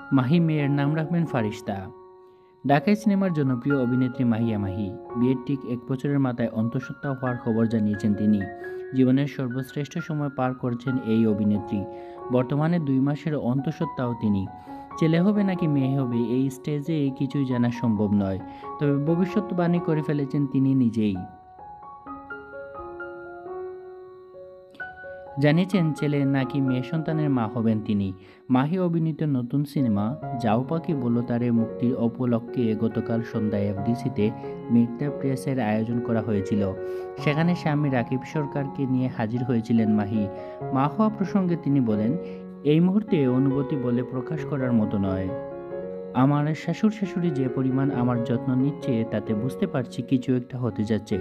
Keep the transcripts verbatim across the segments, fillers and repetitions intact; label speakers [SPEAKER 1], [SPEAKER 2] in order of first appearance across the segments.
[SPEAKER 1] মাহি মেয়ের নাম রাখবেন ফারিস্তা। ঢাকাই সিনেমার জনপ্রিয় অভিনেত্রী মাহিয়া মাহি বিয়ের ঠিক এক বছরের মাথায় অন্তঃসত্ত্বা হওয়ার খবর জানিয়েছেন তিনি। জীবনের সর্বশ্রেষ্ঠ সময় পার করছেন এই অভিনেত্রী। বর্তমানে দুই মাসের অন্তঃসত্ত্বাও তিনি। ছেলে হবে নাকি মেয়ে হবে এই স্টেজে কিছুই জানা সম্ভব নয়, তবে ভবিষ্যৎবাণী করে ফেলেছেন তিনি নিজেই। জানিয়েছেন ছেলে নাকি মেয়ে সন্তানের মা হবেন তিনি। মাহি অভিনীত নতুন সিনেমা যাও পাখি বলো তারে মুক্তির উপলক্ষে গতকাল সন্ধ্যায় এফডিসিতে মির্জা প্রেসের আয়োজন করা হয়েছিল। সেখানে স্বামী রাকিব সরকারকে নিয়ে হাজির হয়েছিলেন মাহি। মা হওয়া প্রসঙ্গে তিনি বলেন, এই মুহূর্তে অনুভূতি বলে প্রকাশ করার মতো নয়। আমার শাশুড় শাশুড়ি যে পরিমাণ আমার যত্ন নিচ্ছে তাতে বুঝতে পারছি কিছু একটা হতে যাচ্ছে।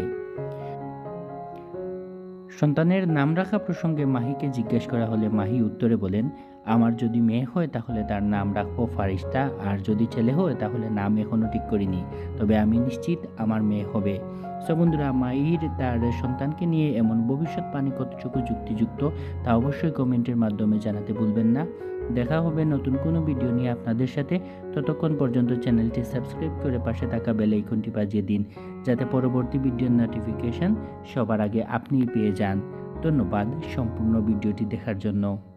[SPEAKER 1] সন্তানের নাম রাখা প্রসঙ্গে মাহিকে জিজ্ঞেস করা হলে মাহি উত্তরে বলেন, আমার যদি মেয়ে হয় তাহলে তার নাম রাখবো ফারিস্তা, আর যদি ছেলে হয় তাহলে নাম এখনও ঠিক করিনি, তবে আমি নিশ্চিত আমার মেয়ে হবে। সো বন্ধুরা, মাহির তার সন্তানকে নিয়ে এমন ভবিষ্যৎবাণী কতটুকু যুক্তিযুক্ত তা অবশ্যই কমেন্টের মাধ্যমে জানাতে ভুলবেন না। দেখা হবে নতুন কোনো ভিডিও নিয়ে আপনাদের সাথে। ততক্ষণ পর্যন্ত চ্যানেলটি সাবস্ক্রাইব করে পাশে থাকা বেল আইকনটি বাজিয়ে দিন, যাতে পরবর্তী ভিডিওর নোটিফিকেশন সবার আগে আপনিই পেয়ে যান। ধন্যবাদ সম্পূর্ণ ভিডিওটি দেখার জন্য।